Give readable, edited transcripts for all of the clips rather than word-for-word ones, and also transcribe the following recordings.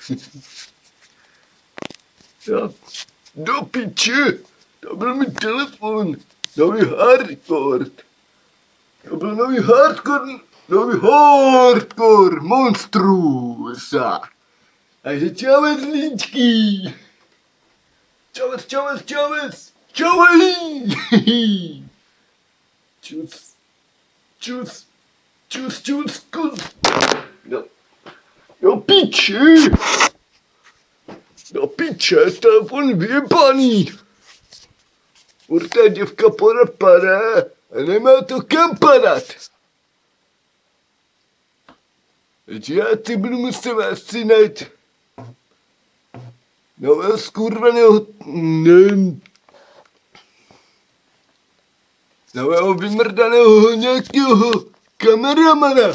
Já, do piče, to byl můj telefon, nový hardcore. To byl nový hardcore, monstrusa. Takže čavec lidský. Čavec. Čauj. Čus, kus. Do piče, telefon vyjebaný. Urta děvka podepade a nemá to kam padat. Takže já si budu muset asi najít nového skurveného, nového vymrdaného nějakého kameramana.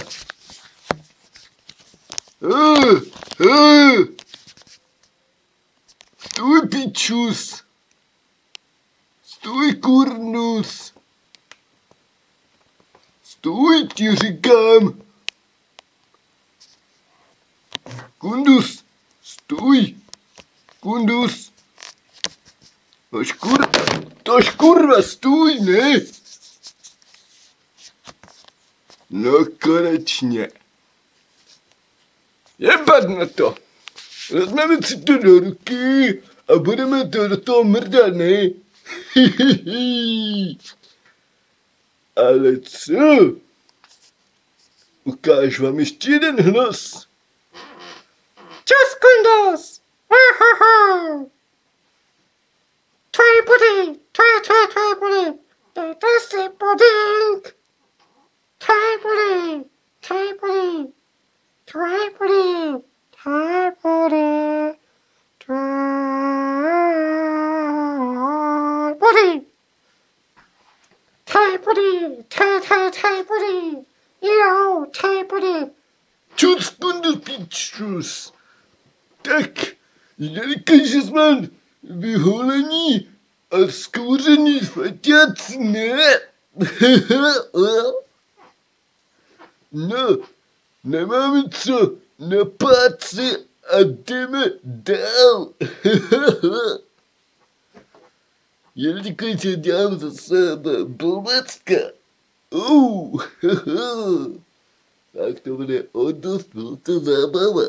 Stůj pičus. Stůj kurnus. Stůj ti říkám. Kundus. Stůj. Kundus. Tož kurva stůj, ne? No konečně. Jebat na to. Vezmeme si to do ruky a budeme to do toho mrdat, ne? Ale co? Ukážu vám ještě jeden hlas. Čus, Kundus! Tvoje body! Tvoje body! Dejte si pudink! Tvoje body! Tvoje body! Tvoje body! Tvoje body! Tvoje body! Tvoje body! Jo, tvoje body! Čus, Kundus, pičus. Tak, jelikož jsme vyholení a zkouření faťáci, ne? No, nemáme co na páci a jdeme dál. Jelikož se dělám zase blbecka. Tak to bude o dost velká zábava.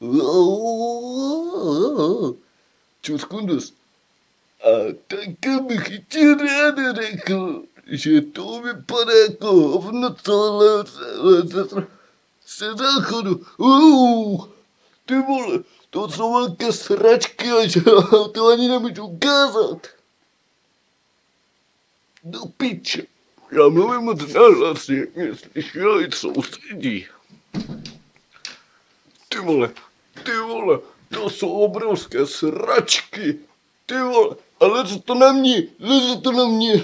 Čus, Kundus. A taky bych ti rád řekl, že to vypadá jako hovno celé se záchodu. Ty vole, to jsou velké sračky a že to ani nemůžu ukázat. Do piče. Já mluvím moc nahlas, jak mě slyšeli sousedí. Ty vole, to jsou obrovské sračky. Ty vole, a leze to na mě.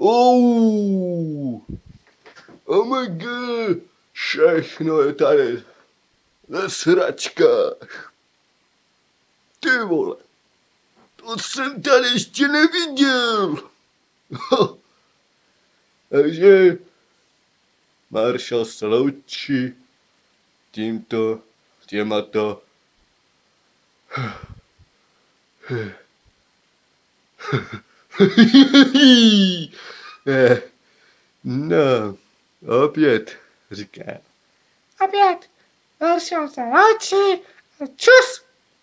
Oh my god, všechno je tady ve sračkách. Ty vole, to jsem tady ještě neviděl. Takže Marshall se loučí těmato no, opět říká. Opět, Marshall se loučí. Čus,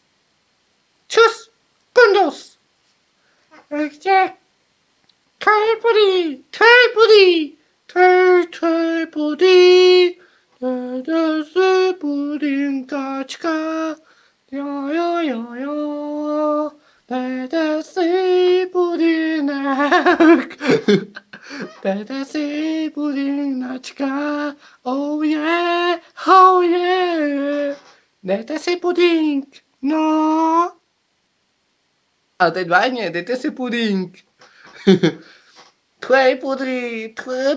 Kundus. Takže tvoje body. Dejte si pudinkačka. Jo. Dejte si pudinek. Dejte si pudinačka. Oh yeah. Dejte si pudink. No. A teď vážně, dejte si pudink. Tvoje body.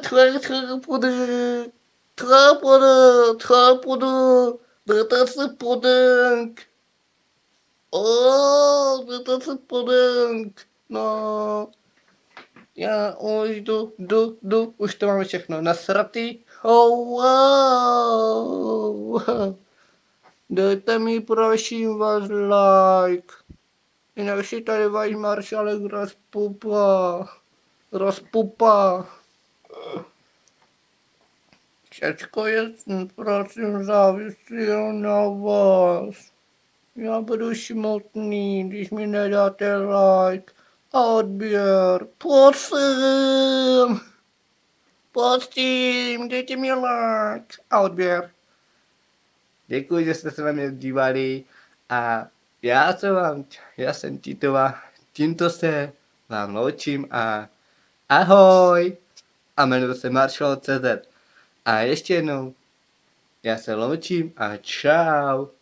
Dejte si pudink. Dejte si pudink. No. Já už jdu, už to máme všechno nasratý. Wow. Dejte mi prosím vás like. Jinak si tady váš maršalek rozpupa. Všecko je prosím závislí na vás. Já budu smutný, když mi nedáte like a odběr. Prosím, dejte mi like a odběr. Děkuji, že jste se na mě dívali a já jsem Titova, tímto se vám loučím a ahoj a jmenuji se Marshall.cz a ještě jednou já se loučím a čau.